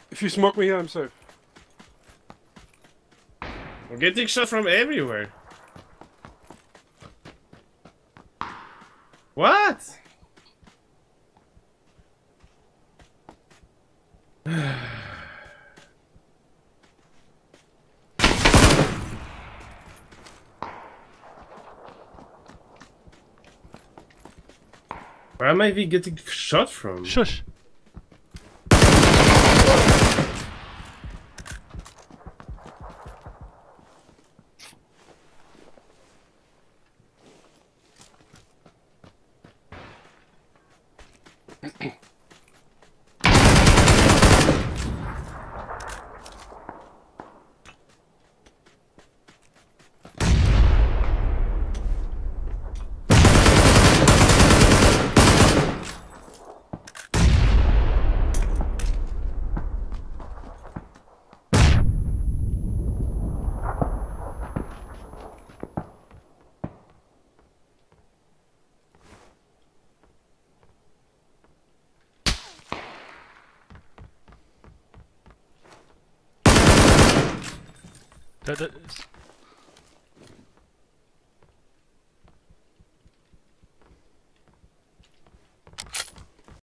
If you smoke me here, I'm safe. I'm getting shot from everywhere. What? Where am I even getting shot from? Shush.